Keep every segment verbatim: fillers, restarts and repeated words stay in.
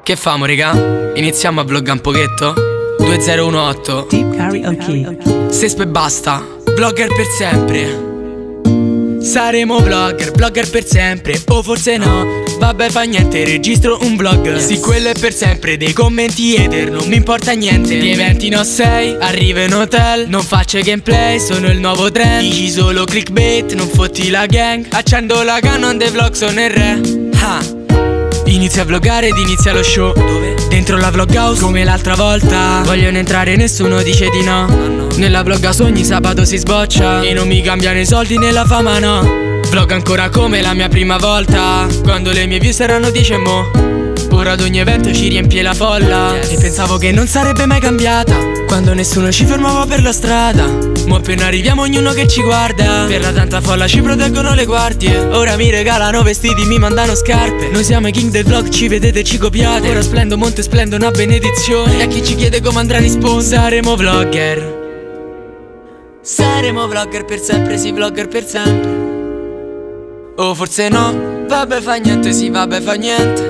Che famo, raga? Iniziamo a vloggare un pochetto? duemiladiciotto Deep Karaoke. Sespo e basta. Vlogger per sempre. Saremo vlogger, vlogger per sempre. O forse no, vabbè fa niente, registro un vlog. Sì, quello è per sempre, dei commenti hater, non mi importa niente. Di eventi no sei, arrivo in hotel, non faccio gameplay, sono il nuovo trend. Dici solo clickbait, non fotti la gang. Accendo la Canon dei vlog, sono il re. Ha. Inizia a vloggare ed inizia lo show. Dove? Dentro la vlog house come l'altra volta. Vogliono entrare, nessuno dice di no. no, no. Nella vlog house ogni sabato si sboccia. E non mi cambiano i soldi né la fama, no. Vlog ancora come la mia prima volta, quando le mie views erano dieci e mo. Ora ad ogni evento ci riempie la folla. Yes. E pensavo che non sarebbe mai cambiata, quando nessuno ci fermava per la strada. Mo appena arriviamo ognuno che ci guarda. Per la tanta folla ci proteggono le guardie. Ora mi regalano vestiti, mi mandano scarpe. Noi siamo i king del vlog, ci vedete, ci copiate. Ora splendo, monte splendo, una benedizione. E a chi ci chiede come andrà risponde: saremo vlogger. Saremo vlogger per sempre, sì, vlogger per sempre. O forse no, vabbè fa niente, sì, vabbè fa niente.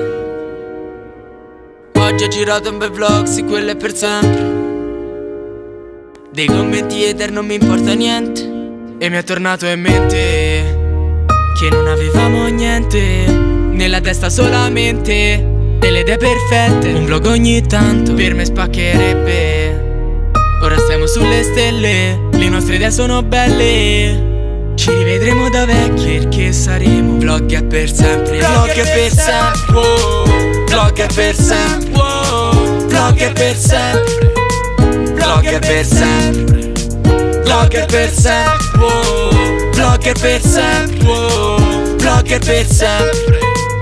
Oggi ho girato un bel vlog, sì, quello è per sempre. Dei commenti hater non mi importa niente. E mi è tornato in mente che non avevamo niente, nella testa solamente delle idee perfette. Un vlog ogni tanto per me spaccherebbe. Ora stiamo sulle stelle, le nostre idee sono belle. Ci rivedremo da vecchi perché saremo vlogger per sempre. Vlogger per sempre, wow. Vlogger per sempre, wow. Vlogger per sempre. Vlogger per sempre. Vlogger per sempre, wow. Vlogger per sempre, wow. Vlogger per sempre.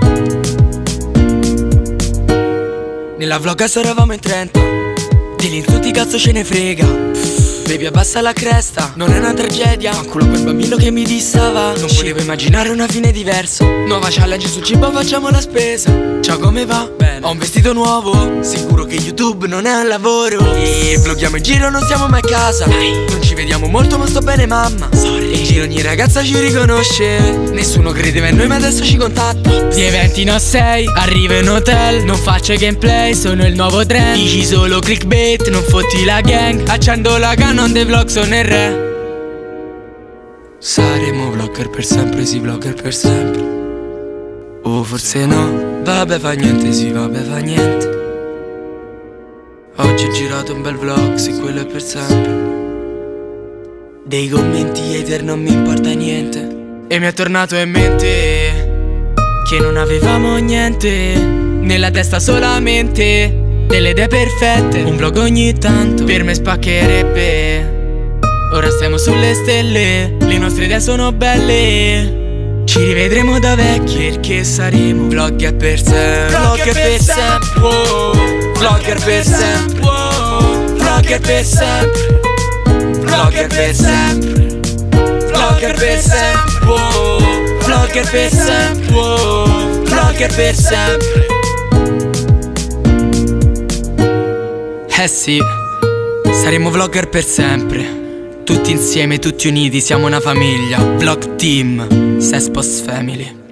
Nella vloghouse eravamo in trenta. Degli insulti cazzo ce ne frega. Baby abbassa la cresta, non è una tragedia. Fanculo quel bambino che mi dissava. Non potevo immaginare una fine diversa. Nuova challenge sul cibo, facciamo la spesa. Ciao, come va? Bene. Ho un vestito nuovo. Sicuro che YouTube non è un lavoro. E vloghiamo in giro, non siamo mai a casa. Dai. Non ci vediamo molto ma sto bene, mamma. Sorry. In giro ogni ragazza ci riconosce. Nessuno credeva in noi ma adesso ci contatta. Di eventi no sei, arrivo in hotel, non faccio gameplay, sono il nuovo trend. Dici solo clickbait, non fotti la gang. Accendo la Canon dei vlog, sono il re. Saremo vlogger per sempre, sì, vlogger per sempre. O forse no, vabbè fa niente, sì, vabbè fa niente. Oggi ho girato un bel vlog, sì, quello è per sempre. Dei commenti hater non mi importa niente. E mi è tornato in mente che non avevamo niente, nella testa solamente delle idee perfette. Un vlog ogni tanto per me spaccherebbe. Ora stiamo sulle stelle, le nostre idee sono belle. Ci rivedremo da vecchi perché saremo vlogger per sempre. Vlogger per sempre, wow. Vlogger per sempre, wow. Vlogger per sempre. Vlogger per sempre. Vlogger per sempre, wow. Vlogger per sempre, wow. Vlogger per sempre. Eh sì, saremo vlogger per sempre. Tutti insieme, tutti uniti, siamo una famiglia. Vlog team, Sespo's Family.